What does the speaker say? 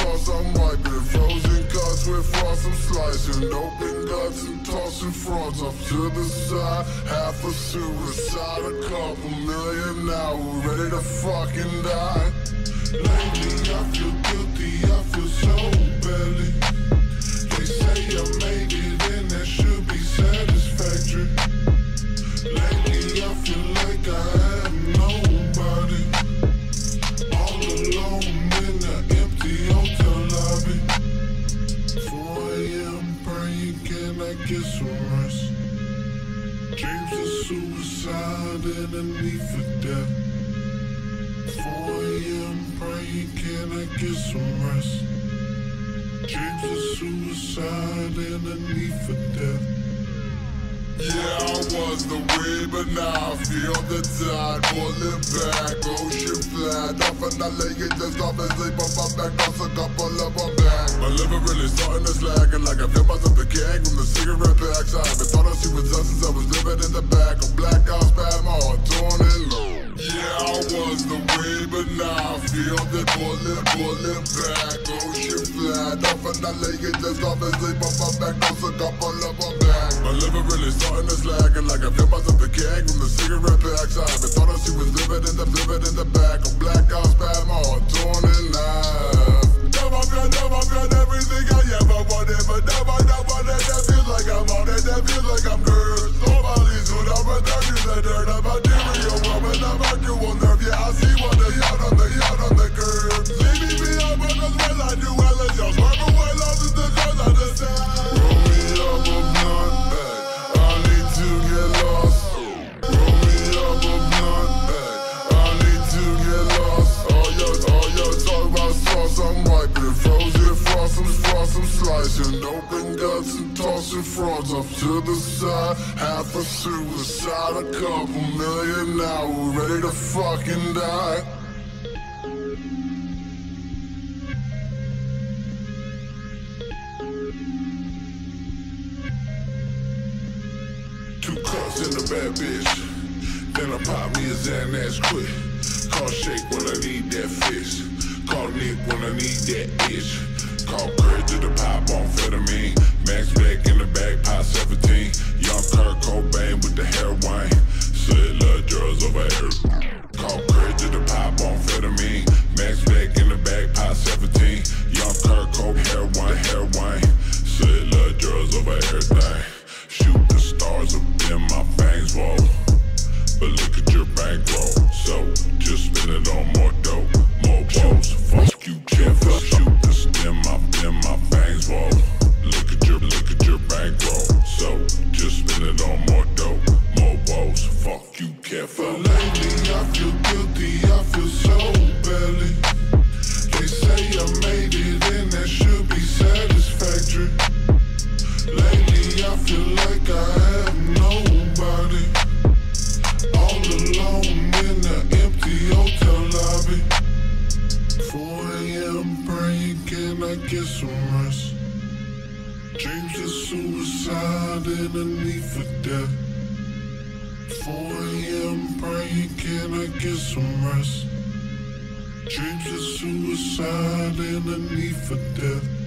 sauce, I'm wiping. Frozen cuts with frost, I'm slicing. Open guts and tossing frauds off to the side. Half a suicide, a couple million now, we're ready to fucking die. Lately I feel guilty, I feel so badly. They say I made it and that should be satisfactory. Lately I feel like I have nobody, all alone in the empty hotel lobby. 4 AM praying, can I get some rest? Dreams of suicide and a need for death. 4 AM praying, can I get some rest? Dreams of suicide and a need for death. Yeah, I was the weed, but now I feel the tide. Pull it back, ocean flat. Definitely get just off and sleep on my back. Toss a couple of them back. My liver really starting to slack, and like I feel myself decaying from the cigarette packs. I haven't thought I see results since I was living in the back. A black house pad, my heart torn and low. Yeah, I was the weed, but now I feel the pull it back, ocean flat. Definitely get just off and sleep on my back. Toss a couple of them back. My liver really starting to slack, and like I feel myself decaying from the cigarette packs. I haven't thought I see was living in the back. A black house pad, my heart torn in half. Never felt everything I ever wanted, but never that feels like I'm on it, that feels like I'm cursed. Nobody's good, I'm a dirty the dirt. I'm a material woman, I'm a virtual nerve. Yeah, I see what they out on the curb. Leave me up, but that's well I do well as y'all. Swerve away, lost in the cause I decide. Roll me up a blunt, I need to get lost. Roll me up a blunt, I need to get lost. All your talk about sauce, I'm wiping. Frozen frost, I'm slicing. Open guts and tossing frauds off to the side. Half a suicide, a couple million now, we're ready to fucking die. Two cups and a bad bitch, then I pop me a Xanax quick. Call Shake when I need that fish. Call Nick when I need that itch. Call Kurt to the pop on amphetamine. Max Black in the back, pot 17. Young Kurt Cobain with the heroin. Said love drugs over here. Call Kurt to the pop on amphetamine. Max Black in the back, pot 17. Young Kurt Cobain, heroin. Said love drugs over everything. Shooting stars up in my fangs, whoa. But look at your bankroll, so just spend it on more dope, more woes. Fuck you, can't fuck shooting in my fangs, whoa. Look at your bankroll, so just spend it on more dope, more woes. Fuck you, can't fuck. Lately I feel guilty, I feel so badly. They say I made it and that should be satisfactory. Lately I feel like I have nobody, all alone in the empty hotel lobby. 4 AM praying, can I get some rest? Dreams of suicide and a need for death. 4 AM praying, can I get some rest? Dreams of suicide and a need for death.